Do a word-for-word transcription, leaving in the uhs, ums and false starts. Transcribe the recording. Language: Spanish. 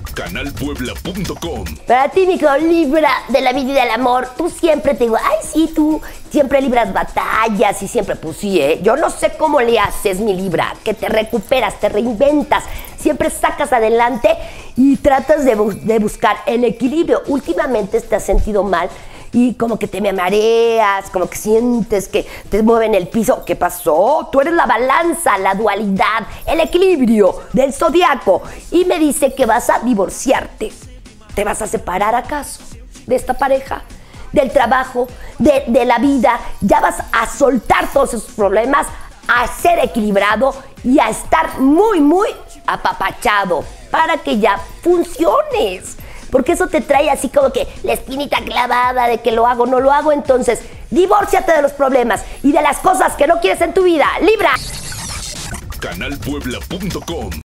canal puebla punto com. Para ti, mi hijo, Libra de la vida y del amor, tú siempre te digo, ay, sí, tú siempre libras batallas y siempre, pues sí, ¿eh? Yo no sé cómo le haces, mi Libra, que te recuperas, te reinventas, siempre sacas adelante y tratas de, bu de buscar el equilibrio. Últimamente te has sentido mal y como que te me mareas, como que sientes que te mueven el piso. ¿Qué pasó? Tú eres la balanza, la dualidad, el equilibrio del zodiaco. Y me dice que vas a divorciarte. ¿Te vas a separar acaso de esta pareja? Del trabajo, de, de la vida. Ya vas a soltar todos esos problemas, a ser equilibrado y a estar muy, muy apapachado para que ya funciones. Porque eso te trae así como que la espinita clavada de que lo hago, no lo hago. Entonces, divórciate de los problemas y de las cosas que no quieres en tu vida. ¡Libra! canal puebla punto com